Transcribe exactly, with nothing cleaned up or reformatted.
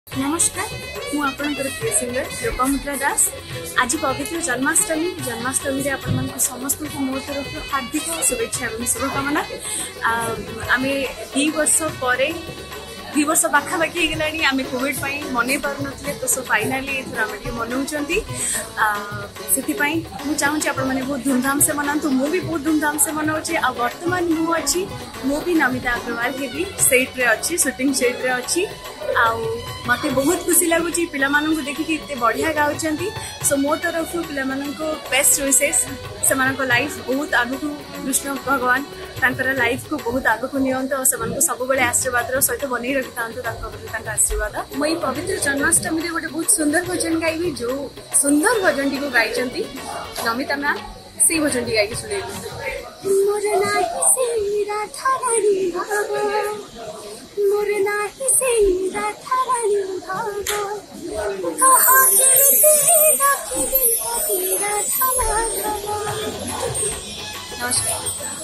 नमस्कार मु आपणकर प्रिय सिंगर लोपामुद्रा दास। आज पवित्र जन्माष्टमी जन्माष्टमी आपण मान समस्त को मो तरफ हार्दिक शुभेच्छा और शुभकामना। आम दी वर्ष पर दी वर्ष पाखापाखि होगा आम कोविड मन पार ना तो सो फाइनाली आम मनाऊँच से चाहूँगी आपण मैंने बहुत धूमधाम से मनातु। मु भी बहुत धूमधाम से मनाऊे। आ वर्तमान मु अच्छी मु भी नमिता अग्रवाल हेबी सेट रे अच्छी शूटिंग सेट रे अच्छी। आ मत बहुत खुशी लगुच पिला देखिए इतने बढ़िया गाँव। सो मो तरफ पिला बेस्ट विशेष से लाइफ बहुत आगु कृष्ण भगवान तांकर लाइफ को बहुत आगु नियंतु और से सब आशीर्वाद सहित बन रखी था आशीर्वाद। मुझे पवित्र जन्माष्टमी गोटे बहुत सुंदर भजन गाइबी जो सुंदर भजन टी को गाई नमिता मैम से भजन टी गाई शुणे। नमस्कार।